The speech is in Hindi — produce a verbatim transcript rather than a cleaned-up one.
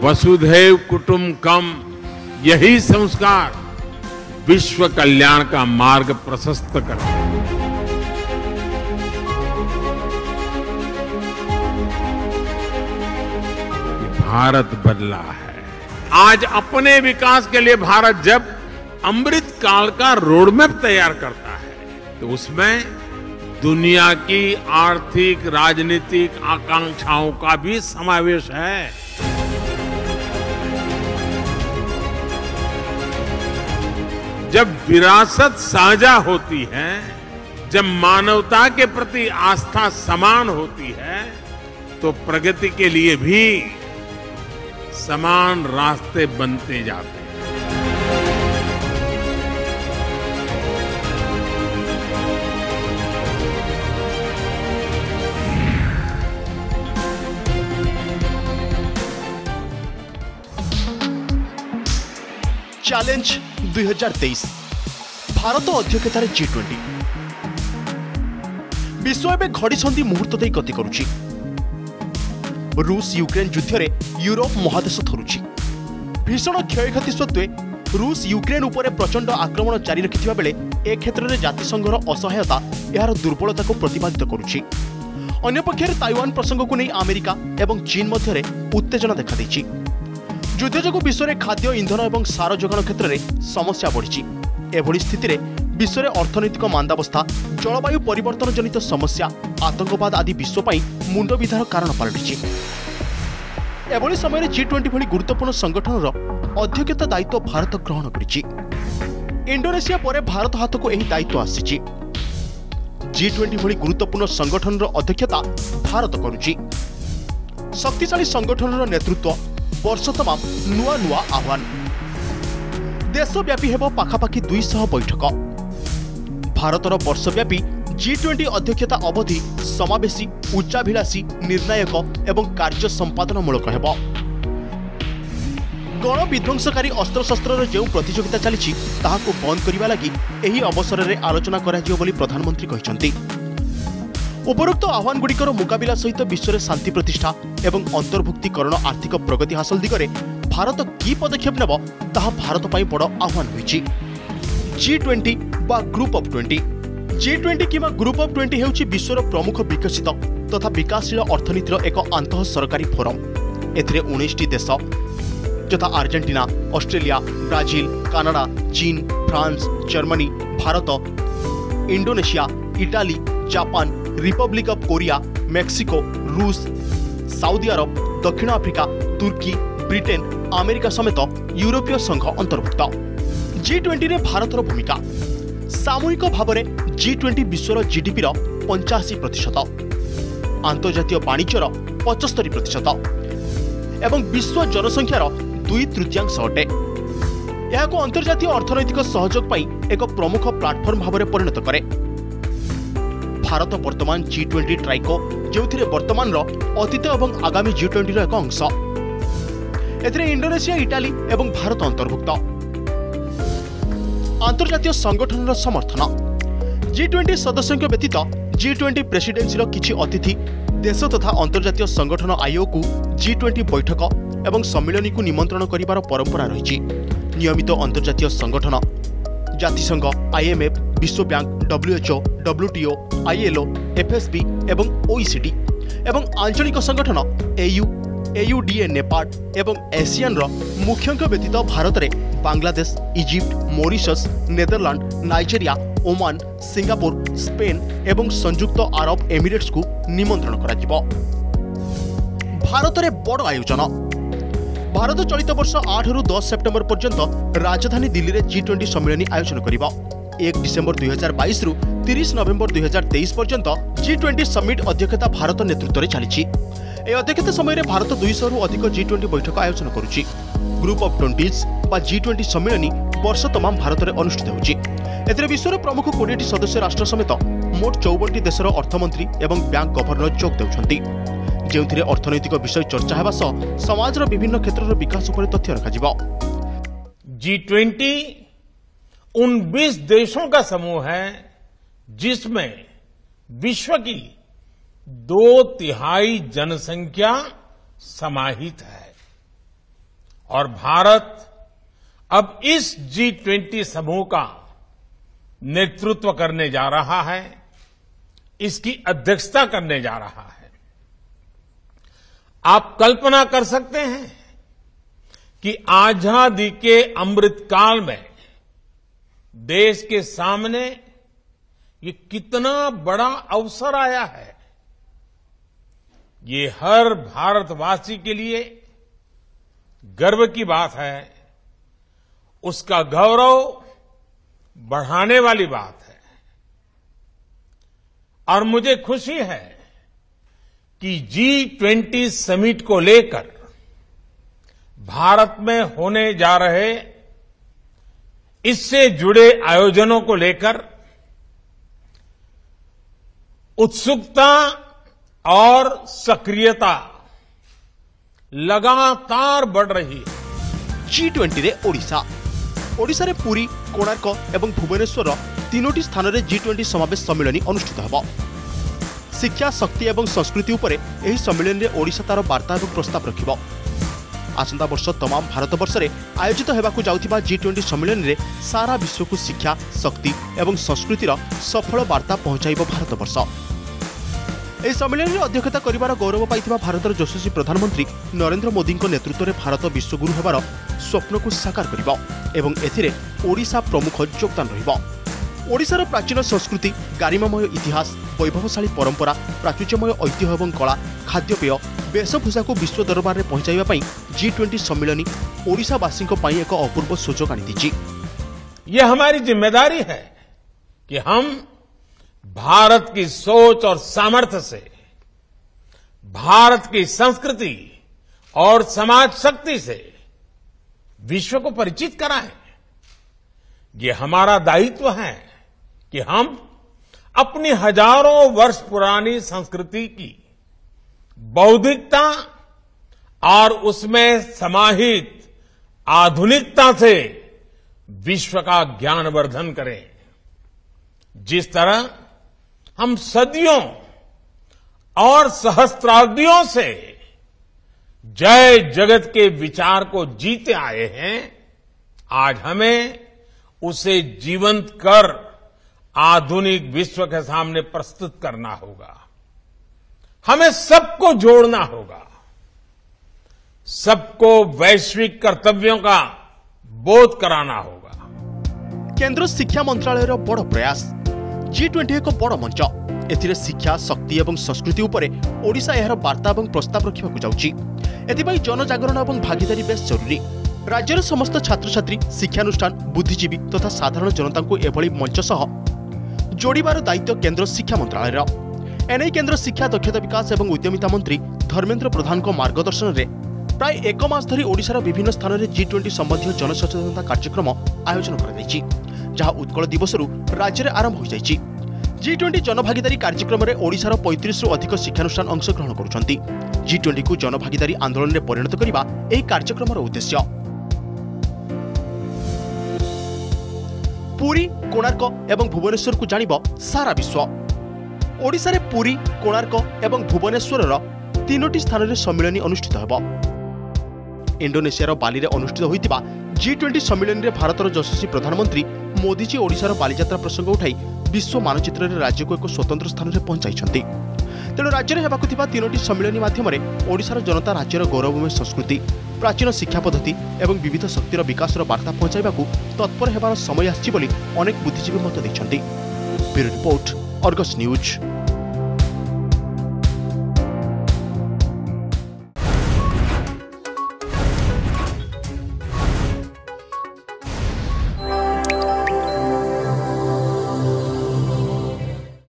वसुधैव कुटुंबकम, यही संस्कार विश्व कल्याण का मार्ग प्रशस्त करता है। भारत बदला है। आज अपने विकास के लिए भारत जब अमृत काल का रोडमैप तैयार करता है तो उसमें दुनिया की आर्थिक राजनीतिक आकांक्षाओं का भी समावेश है। जब विरासत साझा होती है, जब मानवता के प्रति आस्था समान होती है, तो प्रगति के लिए भी समान रास्ते बनते जाते हैं। चैलेंज दुई हजार तेईस भारत अध्यक्षतार जी ट्वेंटी विश्व एवं घड़ी मुहूर्त दे गति करुछि। रूस यूक्रेन युद्ध में यूरोप महादेश थरुछि। भीषण क्षयक्षति सत्वे रूस यूक्रेन उपर प्रचंड आक्रमण जारी रखिथिबा बेले ए क्षेत्र में जातिसंघर असहायता यार दुर्बलता को प्रतिपादित करुछि। अन्यपक्षे ताइवान प्रसंग को नहीं अमेरिका एवं चीन मध्य उत्तेजना देखा देछि। युद्ध जो विश्व में खाद्य इंधन और सार जोगाण क्षेत्र में समस्या बढ़ी। एभली स्थिति में विश्व में अर्थनैतिक मांदावस्था, जलवायु परिवर्तन जनित समस्या, आतंकवाद आदि विश्व मुंड विधार कारण पलटि। एभली समय जी ट्वेंटी भली गुरुत्वपूर्ण संगठन अध्यक्षता दायित्व भारत ग्रहण करिछि। इंडोनेशिया पर भारत हाथ को यह दायित्व आसी। जी ट्वेंटी भली गुरुत्वपूर्ण संगठन अध्यक्षता भारत करुछि। शक्तिशाली संगठन नेतृत्व, वर्ष तमाम नुआ नुआ आह्वान, देशव्यापी हेब पाखापाखि दुई सौ बैठक। भारतर वर्षव्यापी जी ट्वेंटी अध्यक्षता अवधि समावेशी, उच्चाभिलाषी, निर्णायक एवं कार्य संपादनमूलक हेब। गण विध्वंसकारी अस्त्रशस्त्र जो प्रतियोगिता चली ताहाको बंद करने लगी एही अवसर में आलोचना कराजियो बोली प्रधानमंत्री कहिसंती। उपरोक्त आह्वान गुड़िकर मुकाबिला सहित विश्व में शांति प्रतिष्ठा एवं अंतर्भुक्तिकरण आर्थिक प्रगति हासिल दिगरे भारत की पदक्षेप नेब ताहा भारत पई बड़ आह्वान होइछि। जी ट्वेंटी बा group of twenty G twenty किमा ग्रुप ऑफ ट्वेंटी हेउछि विश्वर प्रमुख विकसित तथा विकासशील अर्थनीतिर एक आंतः सरकारी फोरम। एथिरे उन्नीस टी देश यथा अर्जेंटीना, ऑस्ट्रेलिया, ब्राजिल, कनाडा, चीन, France, Germany, Bharat, Indonesia, Italy, Japan, Republic of Korea, Mexico, रूस, सऊदी अरब, दक्षिण आफ्रिका, तुर्की, ब्रिटेन, अमेरिका समेत यूरोपीय संघ अंतर्भुक्त। जी ट्वेंटी रे भारतर भूमिका सामूहिक भाव में जी ट्वेंटी विश्वर जीडीपी पंचाशी प्रतिशत, आंतर्जातीय वाणिज्यर पचस्तरी प्रतिशत एवं विश्व जनसंख्यार दुई तृतीयांश अटे। यह अंतर्जातीय अर्थनैतिक सहयोग पाई एक प्रमुख प्लाटफर्म भाव में परिणत करे। भारत वर्तमान जी ट्वेंटी ट्राइको जो वर्तमान अतीत और आगामी जी ट्वेंटी एक अंश। एथिरे इंडोनेशिया, इटाली एवं भारत अंतर्भुक्त। अंतर्जातीय संगठन समर्थन जी ट्वेंटी सदस्यों व्यतीत जी ट्वेंटी प्रेसिडेंसी किछि अतिथि देश तथा अंतर्जातीय संगठन आईओ को जी ट्वेंटी बैठक एवं सम्मेलन को निमंत्रण करिवार परंपरा रही। नियमित अंतर्जातीय संगठन जातिसंघ, आईएमएफ, विश्व bank, WHO, WTO, ILO, FSB एवं ओईसीडी एवं आंचलिक संगठन एयू, एयूडीए नेपाल एवं एशियन मुख्यों व्यतीत भारत में Bangladesh, Egypt, Mauritius, Netherland, Nigeria, Oman, Singapore, Spain एवं संयुक्त अरब एमिरेट्स को निमंत्रण करा। भारत में बड़ आयोजन। भारत चलित वर्ष आठ रु दस सेप्टेम्बर पर्यंत राजधानी दिल्ली में जी ट्वेंटी सम्मेलन आयोजन करिबा। एक डिसेम्बर दुई हजार बाईस रु तीस नवेम्बर दुई हजार तेईस पर्यंत जी ट्वेंटी समिट अध्यक्षता भारत नेतृत्व में चली। अध्यक्षता समय भारत दुई सौ रु अधिक जी ट्वेंटी बैठक आयोजन करुछि। ग्रुप ऑफ ट्वेंटीज बा जी ट्वेंटी सम्मेलन वर्ष तमाम भारत में अनुष्ठित होछि। एथिरे विश्वर प्रमुख बीस सदस्य राष्ट्र समेत मोट चौवन देशर अर्थमंत्री एवं बैंक गवर्नर जोग देउछन्ति, जेउथिरे अर्थनैतिक विषय चर्चा हेबा सह समाजर विभिन्न क्षेत्रर विकास उपर तथ्य रखाजिबो। जी ट्वेंटी उन बीस देशों का समूह है जिसमें विश्व की दो तिहाई जनसंख्या समाहित है। और भारत अब इस जी ट्वेंटी समूह का नेतृत्व करने जा रहा है, इसकी अध्यक्षता करने जा रहा है। आप कल्पना कर सकते हैं कि आजादी के अमृतकाल में देश के सामने ये कितना बड़ा अवसर आया है। ये हर भारतवासी के लिए गर्व की बात है, उसका गौरव बढ़ाने वाली बात है। और मुझे खुशी है कि जी ट्वेंटी समिट को लेकर भारत में होने जा रहे इससे जुड़े आयोजनों को लेकर उत्सुकता और सक्रियता लगातार बढ़ रही है। जी ट्वेंटी रे ओडिशा ओडिशा रे पुरी, कोणार्क एवं भुवनेश्वर तीनोटी स्थान रे जी ट्वेंटी समावेश सम्मेलन अनुष्ठित होब। शिक्षा, शक्ति एवं संस्कृति उपरे एही सम्मेलन रे ओडिशा तार वार्ता एवं प्रस्ताव रखिब। आसंता वर्ष तमाम भारत वर्ष रे आयोजित हेबाकु जाउथिबा जी ट्वेंटी सम्मेलन रे सारा विश्व को शिक्षा, शक्ति एवं संस्कृतिर सफल वार्ता पहुंचाइब भारत वर्ष। ଏହି ସମ୍ମିଳନୀରେ ଅଧ୍ୟକ୍ଷତା କରିବାର ଗୌରବ ପାଇଥିବା ଭାରତର ଯଶସ୍ୱୀ ପ୍ରଧାନମନ୍ତ୍ରୀ ନରେନ୍ଦ୍ର ମୋଦିଙ୍କ ନେତୃତ୍ୱରେ ଭାରତ ବିଶ୍ୱଗୁରୁ ହେବାର ସ୍ୱପ୍ନକୁ ସାକାର କରିବ ଏବଂ ଏଥିରେ ଓଡ଼ିଶା ପ୍ରମୁଖ ଯୋଗଦାନ ରହିବ। ଓଡ଼ିଶାର ପ୍ରାଚୀନ ସଂସ୍କୃତି, ଗାରିମାମୟ ଇତିହାସ, ବୈଭବଶାଳୀ ପରମ୍ପରା, ପ୍ରାଚୁର୍ଯ୍ୟମୟ ଐତିହ୍ୟ ଏବଂ କଳା, ଖାଦ୍ୟପେୟ, ବେଶଭୂଷାକୁ ବିଶ୍ୱ ଦରବାରରେ ପହଞ୍ଚାଇବା ପାଇଁ ଜି ଟ୍ୱେଣ୍ଟି ସମ୍ମିଳନୀ ଓଡ଼ିଶାବାସୀଙ୍କ ପାଇଁ ଏକ ଅପୂର୍ବ ସୁଯୋଗ ଆଣିଦେଇଛି। ये हमारी जिम्मेदारी है कि हम भारत की सोच और सामर्थ्य से भारत की संस्कृति और समाज शक्ति से विश्व को परिचित कराएं। ये हमारा दायित्व है कि हम अपनी हजारों वर्ष पुरानी संस्कृति की बौद्धिकता और उसमें समाहित आधुनिकता से विश्व का ज्ञानवर्धन करें। जिस तरह हम सदियों और सहस्त्राब्दियों से जय जगत के विचार को जीते आए हैं, आज हमें उसे जीवंत कर आधुनिक विश्व के सामने प्रस्तुत करना होगा। हमें सबको जोड़ना होगा, सबको वैश्विक कर्तव्यों का बोध कराना होगा। केंद्र शिक्षा मंत्रालय बड़ प्रयास। जी ट्वेंटी एक बड़ मंच। एथिरे शिक्षा, शक्ति एवं संस्कृति उपरे ओडिशा एहार वार्ता एवं प्रस्ताव रखिबाकु जाउची। एथिपाई जनजागरण एवं भागीदारी बेस जरूरी। राज्यर समस्त छात्र छात्री, शिक्षानुष्ठान, बुद्धिजीवी तथा साधारण जनता को एभली मंच सह जोड़िबार दायित्व केंद्र शिक्षा मंत्रालयर। एने केंद्र शिक्षा, दक्षता विकास एवं उद्यमिता मंत्री धर्मेन्द्र प्रधान मार्गदर्शन में प्राय एक मास धरी ओडिशार विभिन्न स्थान में जी ट्वेंटी संबंधी जनसचेतनता कार्यक्रम आयोजन कर जहाँ उत्कल दिवस राज्य में आरंभ हो जाइछि। जी ट्वेंटी जनभागीदारी कार्यक्रम में ओडिशार पैंतीस रु अधिक शिक्षानुष्ठान अंशग्रहण करुछन्ति। जी ट्वेंटी को जनभागीदारी आंदोलन में परिणत करने यह कार्यक्रम उद्देश्य। पुरी, कोणार्क एवं भुवनेश्वर को जानिब सारा विश्व। ओडिशा रे पुरी, कोणार्क एवं भुवनेश्वर तीनोटी स्थान में सम्मेलन अनुष्ठित होब। इंडोनेशियार बाली रे अनुष्ठित होइतिबा जी ट्वेंटी सम्मेलन में भारतर यशस्वी प्रधानमंत्री मोदीजी ओडिशार बालीयात्रा प्रसंग उठाई विश्व मानचित्र में राज्य को एक स्वतंत्र स्थान में पहुंचाई। तेणु राज्य में होबाकु थिबा तीनोटी सम्मेलन माध्यम ओडिशार जनता राज्यर गौरवमय संस्कृति, प्राचीन शिक्षा पद्धति एवं विविध शक्तिर विकास वार्ता पहुंचाइबाकू तत्पर हेबार समय आछि बोली अनेक बुद्धिजीवी मत दैछन्ति। Bureau report, Argus news.